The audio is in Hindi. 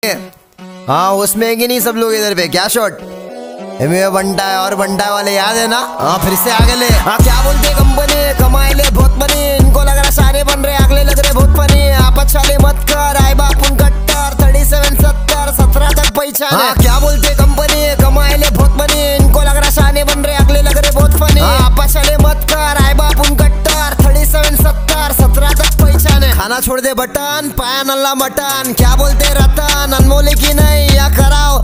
हाँ उसमें कि नहीं सब लोग इधर पे क्या शॉट बंटा है और बंटा वाले याद है ना। हाँ फिर से आगे ले। हाँ क्या बोलते कंपनी कमाए ले बहुत बनी, इनको लग रहा सारे बन रहे अगले लग रहे बहुत फनी। आपस चाले मत कर आए बापुन कट्टर 37 70 17 तक पहचान। हाँ क्या बोलते कंपनी कमाए ले बहुत बनी, इनको लग रहा सारे बन रहे अगले लग रहे बहुत फनी। आपस चाले मत कर आए बापुन कट्टर 37 70 17 तक पहचान है। खाना छोड़ दे बटन पाया नल्ला मटन, क्या बोलते रतन अनमोले की नहीं या कराओ